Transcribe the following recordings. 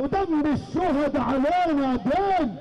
ودم الشهداء علينا دين.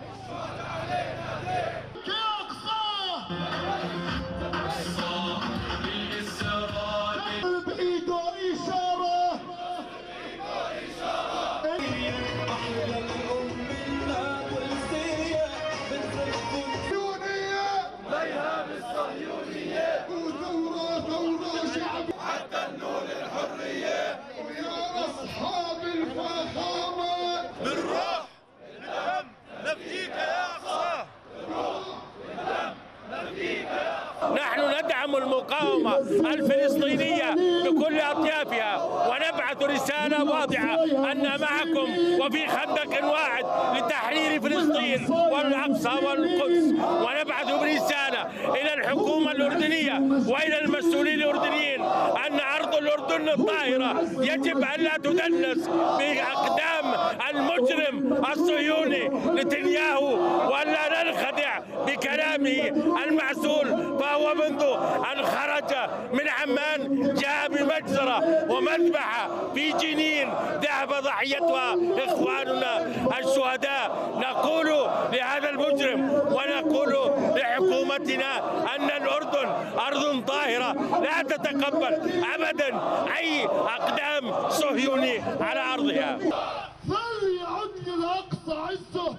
نحن ندعم المقاومة الفلسطينية بكل أطيافها، ونبعث رسالة واضحة أن معكم وفي خندق واحد لتحرير فلسطين والأقصى والقدس. ونبعث برسالة إلى الحكومة الأردنية وإلى المسؤولين الأردنيين أن أرض الأردن الطاهرة يجب أن لا تدنس بأقدام المجرم الصهيوني نتنياهو، ولا ننخدع بكلامه المعسول. فهو منذ أن خرج من عمان جاء بمجزرة ومذبحة في جنين ذهب ضحيتها إخواننا الشهداء. نقول لهذا المجرم ونقول لحكومتنا أن الأردن أرض طاهرة لا تتقبل أبدا أي أقدام صهيوني على أرضها. فليعد الأقصى عزه،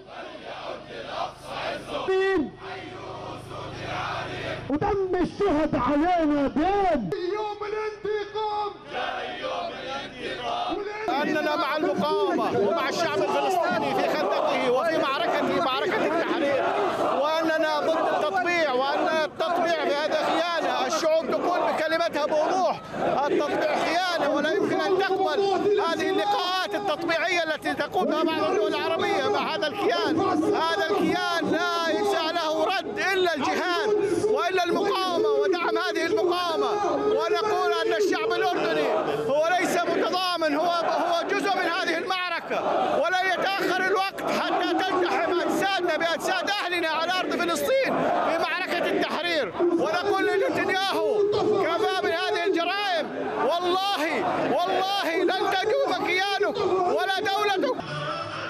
ودم الشهداء علينا دين. يوم الانتقام جاي، يوم الانتقام. أننا مع المقاومة ومع الشعب الفلسطيني في خندقه وفي معركة التحرير، وأننا ضد التطبيع، وأن التطبيع بهذا خيانة. الشعوب تقول بكلمتها بوضوح التطبيع خيانة، ولا يمكن أن تقبل هذه اللقاءات التطبيعية التي تقوم بها بعض الدول العربية مع هذا الكيان. هذا الكيان لا ينشأ له رد إلا الجهاد وإلا المقاومة ودعم هذه المقاومة. ونقول أن الشعب الأردني هو ليس متضامن، هو جزء من هذه المعركة، ولن يتأخر الوقت حتى تلتحم أجسادنا بأجساد أهلنا على أرض فلسطين في معركة التحرير. ونقول لنتنياهو كفى من هذه الجرائم، والله لن تدوم كيانك ولا دولتك.